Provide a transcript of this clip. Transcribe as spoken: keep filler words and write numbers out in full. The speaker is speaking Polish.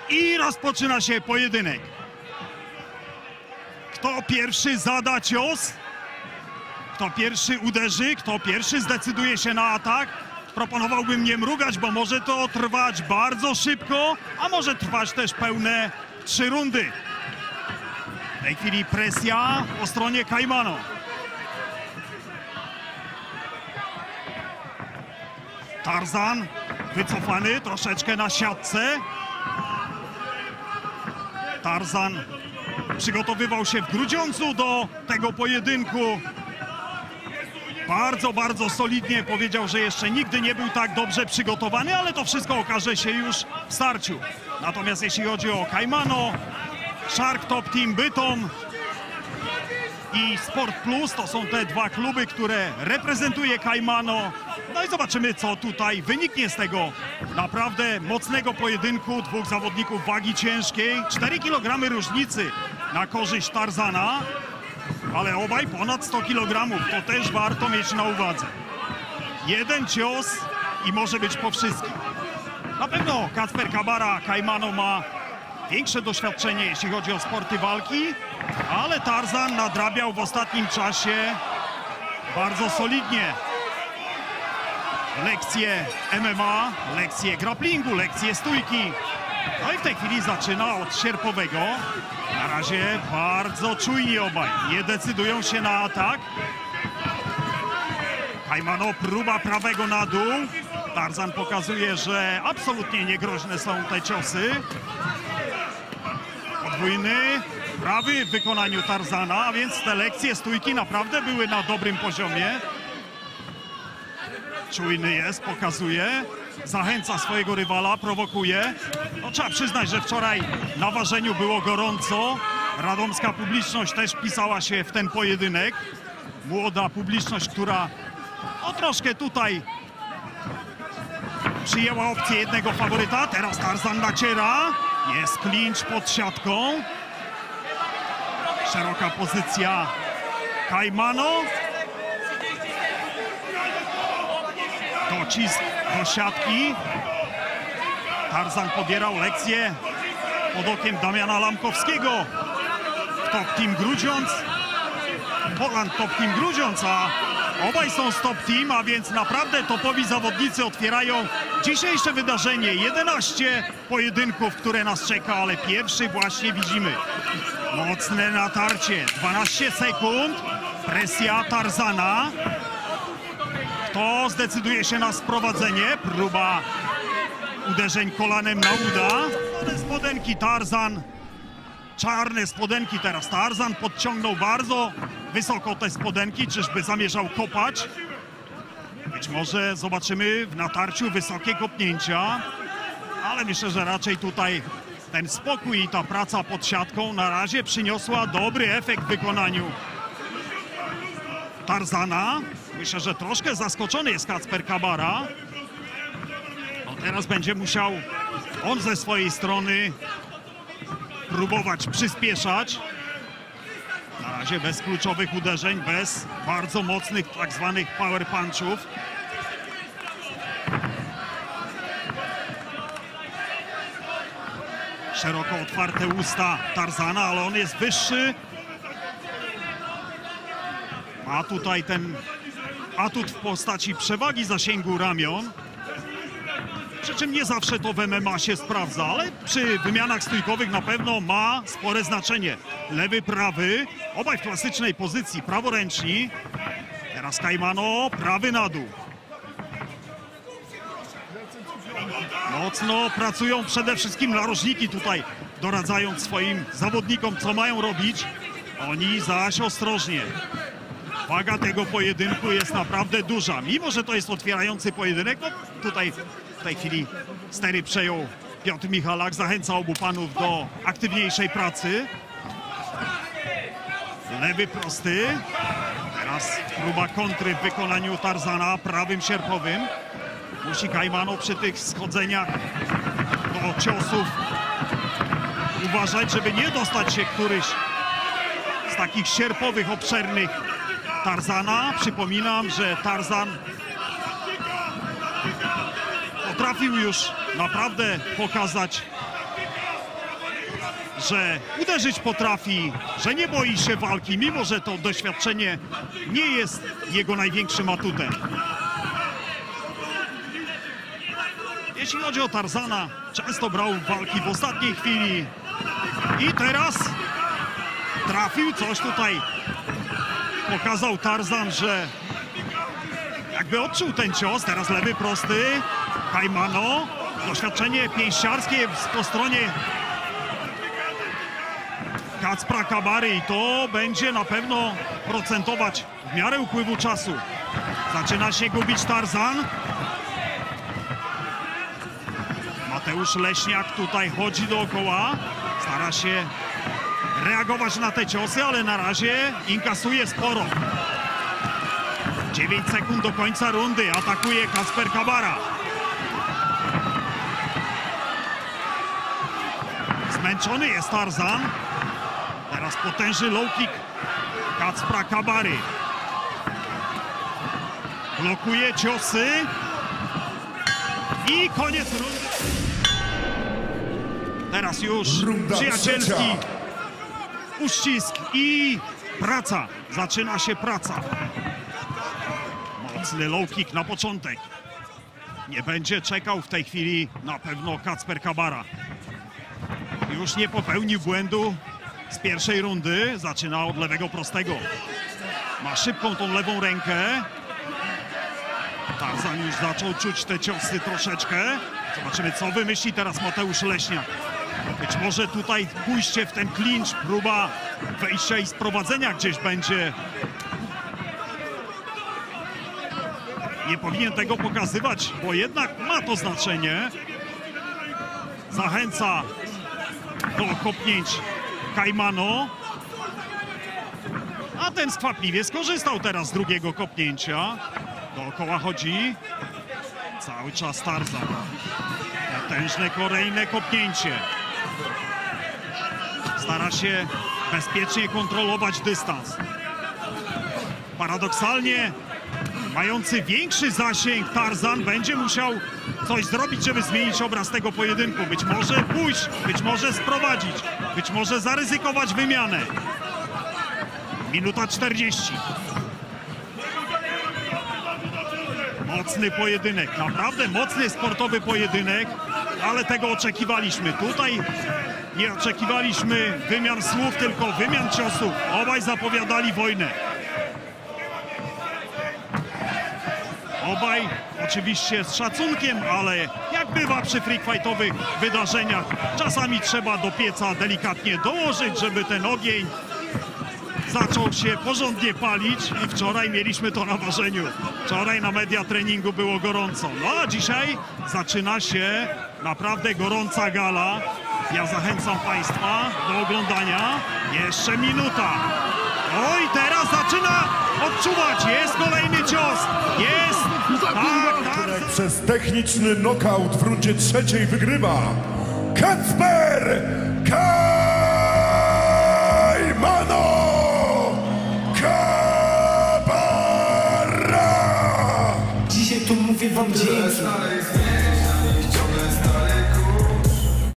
I rozpoczyna się pojedynek. Kto pierwszy zada cios? Kto pierwszy uderzy? Kto pierwszy zdecyduje się na atak? Proponowałbym nie mrugać, bo może to trwać bardzo szybko, a może trwać też pełne trzy rundy. W tej chwili presja po stronie Caimano. Tarzan wycofany troszeczkę na siatce. Tarzan przygotowywał się w Grudziądzu do tego pojedynku. Bardzo, bardzo solidnie powiedział, że jeszcze nigdy nie był tak dobrze przygotowany, ale to wszystko okaże się już w starciu. Natomiast jeśli chodzi o Caimano, Shark Top Team Bytom i Sport Plus, to są te dwa kluby, które reprezentuje Caimano. No i zobaczymy, co tutaj wyniknie z tego naprawdę mocnego pojedynku dwóch zawodników wagi ciężkiej. cztery kilogramy różnicy na korzyść Tarzana, ale obaj ponad sto kilogramów. To też warto mieć na uwadze. Jeden cios i może być po wszystkim. Na pewno Kacper Kabara, Caimano, ma większe doświadczenie, jeśli chodzi o sporty walki, ale Tarzan nadrabiał w ostatnim czasie bardzo solidnie. Lekcje M M A, lekcje grapplingu, lekcje stójki. No i w tej chwili zaczyna od sierpowego. Na razie bardzo czujni obaj. Nie decydują się na atak. Caimano, próba prawego na dół. Tarzan pokazuje, że absolutnie niegroźne są te ciosy. Podwójny prawy w wykonaniu Tarzana, a więc te lekcje stójki naprawdę były na dobrym poziomie. Czujny jest, pokazuje, zachęca swojego rywala, prowokuje. No, trzeba przyznać, że wczoraj na ważeniu było gorąco. Radomska publiczność też wpisała się w ten pojedynek. Młoda publiczność, która no, troszkę tutaj przyjęła opcję jednego faworyta. Teraz Tarzan naciera. Jest clinch pod siatką. Szeroka pozycja Caimano. Docisk do siatki. Tarzan pobierał lekcje pod okiem Damiana Lamkowskiego w Top Team Grudziądz. Poland Top Team Grudziądz, a obaj są z Top Team, a więc naprawdę topowi zawodnicy otwierają dzisiejsze wydarzenie. jedenaście pojedynków, które nas czeka, ale pierwszy właśnie widzimy. Mocne natarcie, dwanaście sekund, presja Tarzana. Kto zdecyduje się na sprowadzenie? Próba uderzeń kolanem na uda. Spodenki Tarzan. Czarne spodenki teraz. Tarzan podciągnął bardzo wysoko te spodenki. Czyżby zamierzał kopać? Być może zobaczymy w natarciu wysokie kopnięcia. Ale myślę, że raczej tutaj ten spokój i ta praca pod siatką na razie przyniosła dobry efekt w wykonaniu Tarzana. Myślę, że troszkę zaskoczony jest Kacper Kabara. No teraz będzie musiał on ze swojej strony próbować przyspieszać. Na razie bez kluczowych uderzeń, bez bardzo mocnych tak zwanych power punchów. Szeroko otwarte usta Tarzana, ale on jest wyższy. Ma tutaj ten atut w postaci przewagi zasięgu ramion. Przy czym nie zawsze to w M M A się sprawdza, ale przy wymianach stójkowych na pewno ma spore znaczenie. Lewy, prawy, obaj w klasycznej pozycji, praworęczni. Teraz Caimano, prawy na dół. Mocno pracują przede wszystkim narożniki tutaj, doradzając swoim zawodnikom, co mają robić. Oni zaś ostrożnie. Waga tego pojedynku jest naprawdę duża. Mimo że to jest otwierający pojedynek, no tutaj w tej chwili stery przejął Piotr Michalak. Zachęca obu panów do aktywniejszej pracy. Lewy prosty. Teraz próba kontry w wykonaniu Tarzana prawym sierpowym. Musi Caimano przy tych schodzeniach do ciosów uważać, żeby nie dostać się któryś z takich sierpowych, obszernych Tarzana. Przypominam, że Tarzan potrafił już naprawdę pokazać że uderzyć potrafi, że nie boi się walki, mimo że to doświadczenie nie jest jego największym atutem. Jeśli chodzi o Tarzana, często brał walki w ostatniej chwili i teraz trafił, coś tutaj pokazał Tarzan, że jakby odczuł ten cios. Teraz lewy prosty, Caimano, doświadczenie pięściarskie po stronie Kacpra Kabary i to będzie na pewno procentować w miarę upływu czasu. Zaczyna się gubić Tarzan. Mateusz Leśniak tutaj chodzi dookoła, stara się reagować na te ciosy, ale na razie inkasuje sporo. dziewięć sekund do końca rundy, atakuje Kacper Kabara. Zmęczony jest Tarzan. Teraz potężny low kick Kacpra Kabary. Blokuje ciosy. I koniec rundy. Teraz już przyjacielski uścisk i praca. Zaczyna się praca. Mocny low kick na początek. Nie będzie czekał w tej chwili na pewno Kacper Kabara. Już nie popełnił błędu z pierwszej rundy. Zaczyna od lewego prostego. Ma szybką tą lewą rękę. Tarzan już zaczął czuć te ciosy troszeczkę. Zobaczymy, co wymyśli teraz Mateusz Leśniak. Być może tutaj pójście w ten klincz, próba wejścia i sprowadzenia gdzieś będzie. Nie powinien tego pokazywać, bo jednak ma to znaczenie. Zachęca do kopnięć Caimano. A ten skwapliwie skorzystał teraz z drugiego kopnięcia. Dookoła chodzi cały czas Tarzan. Potężne kolejne kopnięcie. Stara się bezpiecznie kontrolować dystans. Paradoksalnie mający większy zasięg Tarzan będzie musiał coś zrobić, żeby zmienić obraz tego pojedynku. Być może pójść, być może sprowadzić, być może zaryzykować wymianę. Minuta czterdzieści. Mocny pojedynek, naprawdę mocny sportowy pojedynek, ale tego oczekiwaliśmy. Tutaj nie oczekiwaliśmy wymian słów, tylko wymian ciosów. Obaj zapowiadali wojnę. Obaj oczywiście z szacunkiem, ale jak bywa przy freak fightowych wydarzeniach, czasami trzeba do pieca delikatnie dołożyć, żeby ten ogień zaczął się porządnie palić i wczoraj mieliśmy to na ważeniu. Wczoraj na media treningu było gorąco. No a dzisiaj zaczyna się naprawdę gorąca gala. Ja zachęcam Państwa do oglądania. Jeszcze minuta. Oj, teraz zaczyna odczuwać. Jest kolejny cios. Jest. Tak, tak. Przez techniczny knockout w rundzie trzeciej wygrywa Kacper Caimano Kabara. Dzisiaj tu mówię wam dzięki.